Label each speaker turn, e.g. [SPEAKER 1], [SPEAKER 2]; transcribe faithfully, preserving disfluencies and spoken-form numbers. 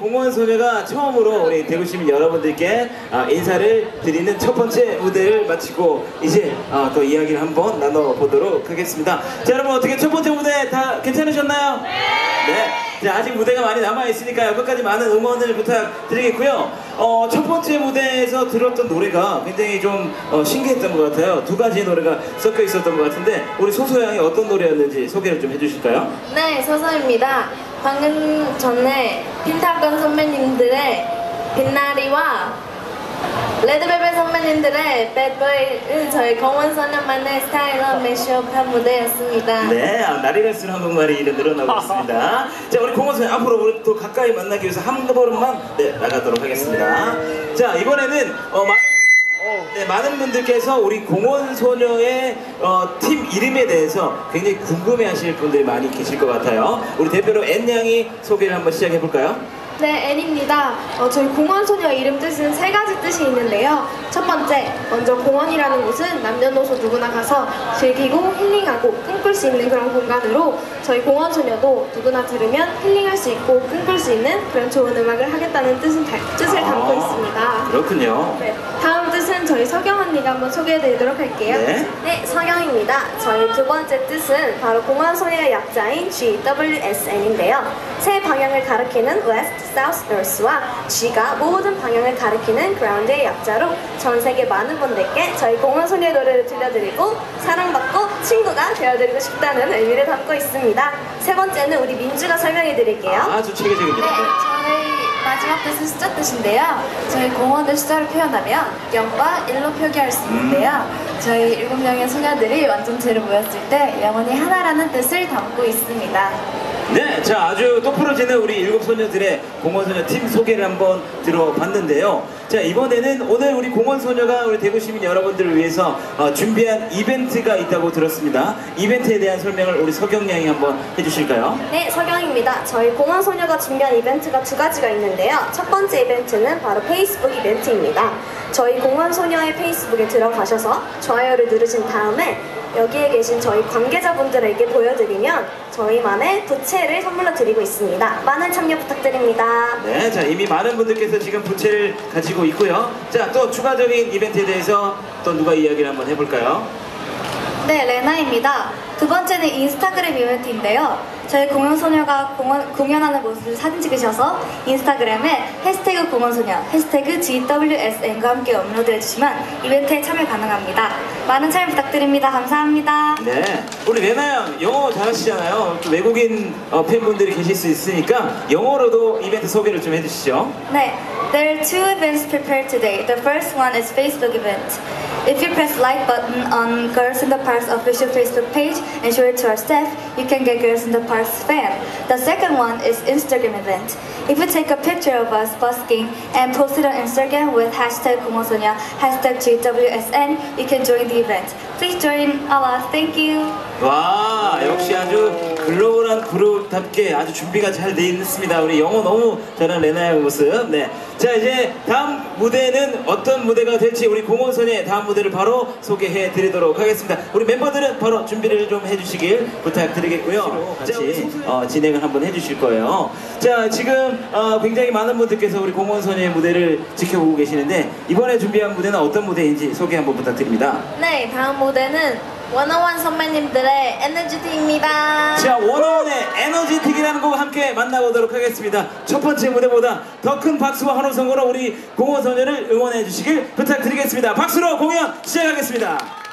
[SPEAKER 1] 공원소녀가 처음으로 우리 대구 시민 여러분들께 인사를 드리는 첫 번째 무대를 마치고 이제 또 이야기를 한번 나눠보도록 하겠습니다. 자, 여러분 어떻게 첫 번째 무대 다 괜찮으셨나요? 네! 네. 자, 아직 무대가 많이 남아있으니까요. 끝까지 많은 응원을 부탁드리겠고요. 어, 첫 번째 무대에서 들었던 노래가 굉장히 좀 어, 신기했던 것 같아요. 두 가지의 노래가 섞여 있었던 것 같은데 우리 소소양이 어떤 노래였는지 소개를 좀 해주실까요?
[SPEAKER 2] 네, 소소입니다. 방금 전에 펜타곤 선배님들의 빛나리와 레드벨벳 선배님들의 배드보이를 저희 공원소녀만의 스타일로 매시업한 무대였습니다.
[SPEAKER 1] 네, 아, 날이 갈수록 한국말이 늘어나고 있습니다. 자, 우리 공원소녀 앞으로 우리 또 가까이 만나기 위해서 한 걸음만 네, 나가도록 하겠습니다. 자, 이번에는 어, 마... 네, 많은 분들께서 우리 공원소녀의 어, 팀 이름에 대해서 굉장히 궁금해하실 분들이 많이 계실 것 같아요. 우리 대표로 앤양이 소개를 한번 시작해볼까요?
[SPEAKER 2] 네, 앤입니다. 어, 저희 공원소녀 이름 뜻은 세 가지 뜻이 있는데요. 첫 번째, 먼저 공원이라는 곳은 남녀노소 누구나 가서 즐기고 힐링하고 꿈꿀 수 있는 그런 공간으로 저희 공원소녀도 누구나 들으면 힐링할 수 있고 꿈꿀 수 있는 그런 좋은 음악을 하겠다는 뜻은, 뜻을 담고
[SPEAKER 1] 아,
[SPEAKER 2] 있습니다.
[SPEAKER 1] 그렇군요.
[SPEAKER 2] 네, 다음 뜻은 저희 서경 언니가 한번 소개해드리도록 할게요.
[SPEAKER 1] 네.
[SPEAKER 2] 네, 서경입니다. 저희 두 번째 뜻은 바로 공원소녀의 약자인 지 더블유 에스 엔인데요. 세 방향을 가리키는 West, South, North와 G가 모든 방향을 가리키는 Ground의 약자로 전 세계 많은 분들께 저희 공원소녀의 노래를 들려드리고 사랑받고 친구가 되어드리고 싶다는 의미를 담고 있습니다. 세 번째는 우리 민주가 설명해드릴게요.
[SPEAKER 1] 아, 아주 체계적입니다.
[SPEAKER 2] 네, 저희 마지막 뜻은 숫자 뜻인데요. 저희 공원의 숫자를 표현하면 영과 일로 표기할 수 있는데요. 저희 일곱 명의 소녀들이 완전체로 모였을 때 영원히 하나라는 뜻을 담고 있습니다.
[SPEAKER 1] 네, 자, 아주 똑부러지는 우리 일곱 소녀들의 공원소녀 팀 소개를 한번 들어봤는데요. 자, 이번에는 오늘 우리 공원소녀가 우리 대구 시민 여러분들을 위해서 어, 준비한 이벤트가 있다고 들었습니다. 이벤트에 대한 설명을 우리 서경 양이 한번 해주실까요?
[SPEAKER 2] 네, 서경입니다. 저희 공원소녀가 준비한 이벤트가 두 가지가 있는데요. 첫 번째 이벤트는 바로 페이스북 이벤트입니다. 저희 공원소녀의 페이스북에 들어가셔서 좋아요를 누르신 다음에 여기에 계신 저희 관계자분들에게 보여드리면 저희만의 부채를 선물로 드리고 있습니다. 많은 참여 부탁드립니다.
[SPEAKER 1] 네, 자, 이미 많은 분들께서 지금 부채를 가지고 있고요. 자, 또 추가적인 이벤트에 대해서 또 누가 이야기를 한번 해볼까요?
[SPEAKER 2] 네, 레나입니다. 두 번째는 인스타그램 이벤트인데요. 저희 공원소녀가 공원, 공연하는 모습을 사진 찍으셔서 인스타그램에 해시태그 공원소녀, 해시태그 지 더블유 에스 엔과 함께 업로드해주시면 이벤트에 참여 가능합니다. 많은 참여 부탁드립니다. 감사합니다.
[SPEAKER 1] 네, 우리 레나 양 영어 잘하시잖아요. 또 외국인 어, 팬분들이 계실 수 있으니까 영어로도 이벤트 소개를 좀 해주시죠.
[SPEAKER 2] 네, there are two events prepared today. The first one is Facebook event. If you press like button on Girls in the Park's official Facebook page and show it to our staff, you can get Girls in the Park's fan. The second one is Instagram event. If you take a picture of us busking and post it on Instagram with hashtag 공원소녀, hashtag 지 더블유 에스 엔, you can join the event. Please join us. Thank you.
[SPEAKER 1] 와, 역시 아주 글로벌한 그룹답게 아주 준비가 잘 돼 있습니다. 우리 영어 너무 잘하는 레나의 모습. 네, 자, 이제 다음 무대는 어떤 무대가 될지 우리 공원소녀의 다음 무대를 바로 소개해 드리도록 하겠습니다. 우리 멤버들은 바로 준비를 좀 해주시길 부탁드리겠고요. 같이 어, 진행을 한번 해주실 거예요. 자, 지금 어, 굉장히 많은 분들께서 우리 공원소녀의 무대를 지켜보고 계시는데 이번에 준비한 무대는 어떤 무대인지 소개 한번 부탁드립니다.
[SPEAKER 2] 네, 다음 무대는 원어원 선배님들의 에너지틱입니다.
[SPEAKER 1] 자, 원어원의 에너지틱이라는 곡 함께 만나보도록 하겠습니다. 첫 번째 무대보다 더 큰 박수와 환호성으로 우리 공원소녀를 응원해 주시길 부탁드리겠습니다. 박수로 공연 시작하겠습니다.